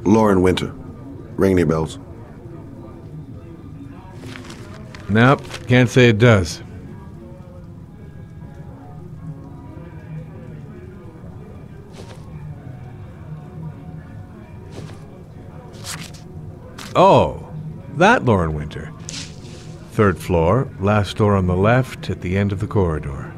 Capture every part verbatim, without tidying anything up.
Lauren Winter. Ring any bells? Nope, can't say it does. Oh, that Lauren Winter. Third floor, last door on the left at the end of the corridor.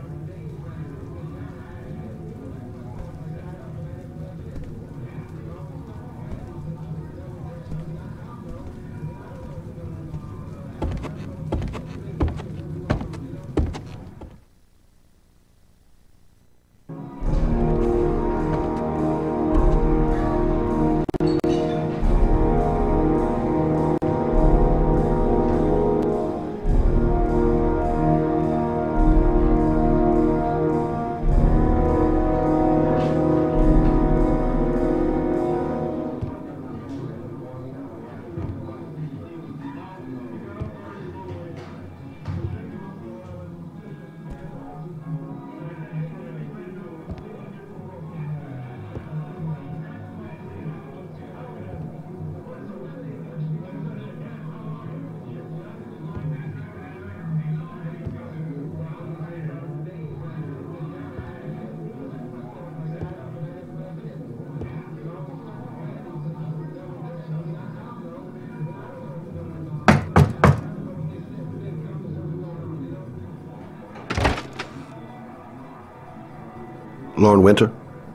Lauren Winter?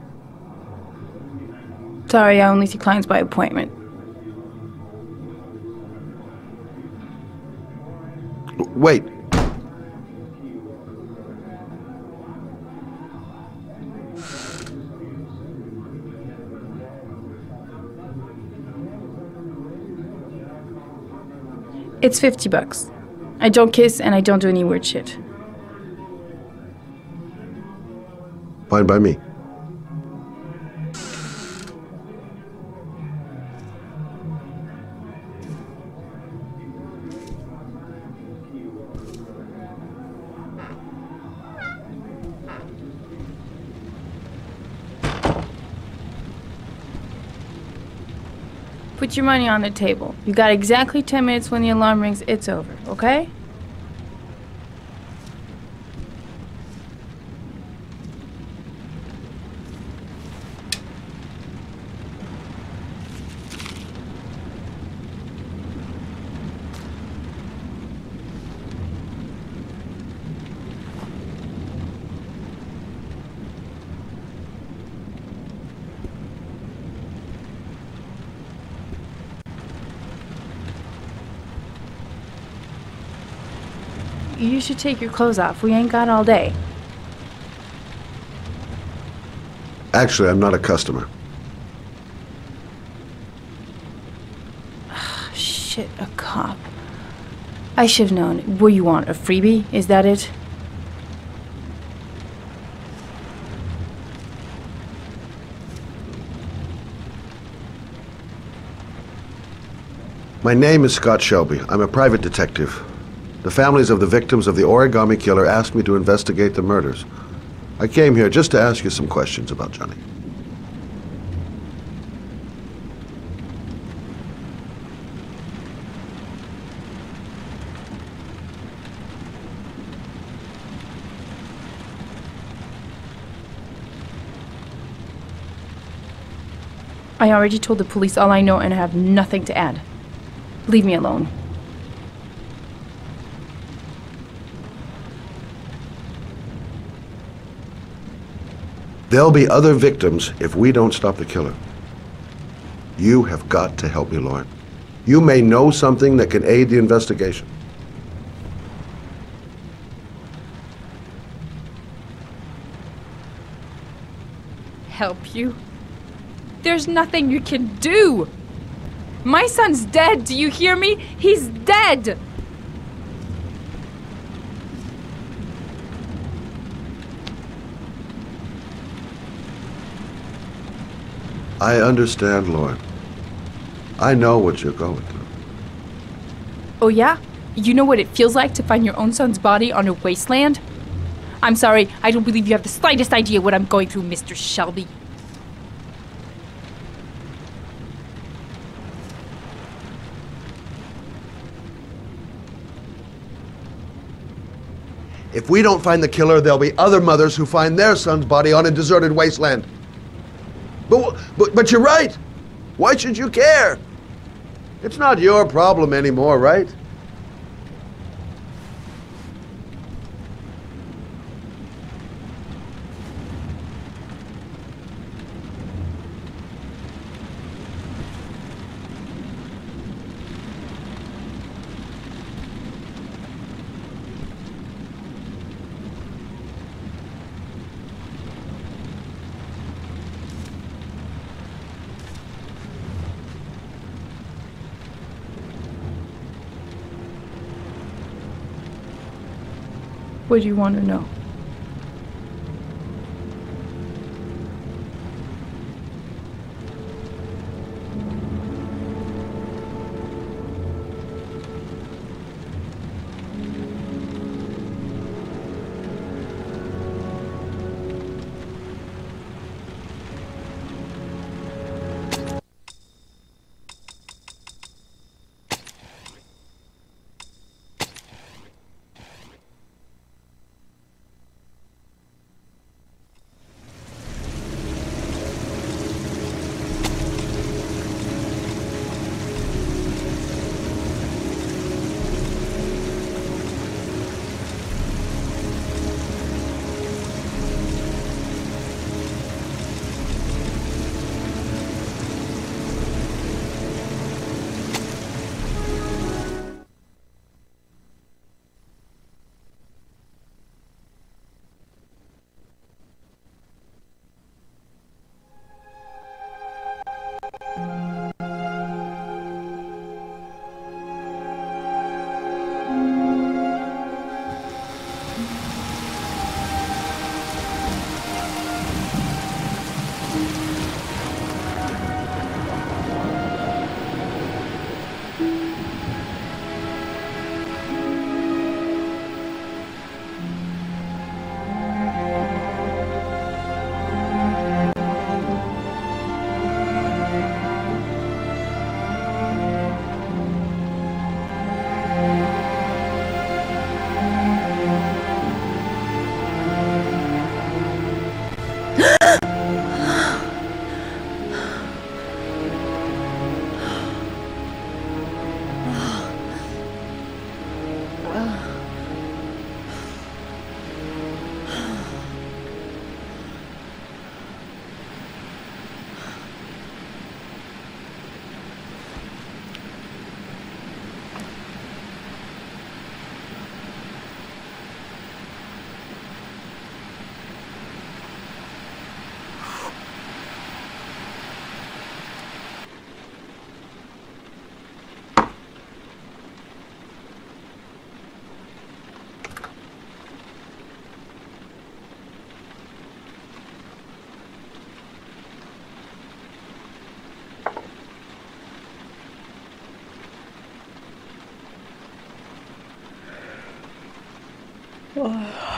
Sorry, I only see clients by appointment. Wait. It's fifty bucks. I don't kiss and I don't do any weird shit. Fine by me. Put your money on the table. You got exactly ten minutes. When the alarm rings, it's over, okay? You should take your clothes off. We ain't got all day. Actually, I'm not a customer. Shit, a cop. I should've known. What you want, a freebie? Is that it? My name is Scott Shelby. I'm a private detective. The families of the victims of the Origami Killer asked me to investigate the murders. I came here just to ask you some questions about Johnny. I already told the police all I know and I have nothing to add. Leave me alone. There'll be other victims if we don't stop the killer. You have got to help me, Lauren. You may know something that can aid the investigation. Help you? There's nothing you can do! My son's dead, do you hear me? He's dead! I understand, Lauren. I know what you're going through. Oh yeah? You know what it feels like to find your own son's body on a wasteland? I'm sorry, I don't believe you have the slightest idea what I'm going through, Mister Shelby. If we don't find the killer, there'll be other mothers who find their son's body on a deserted wasteland. But, but, but you're right. Why should you care? It's not your problem anymore, right? What do you want to know? Oh.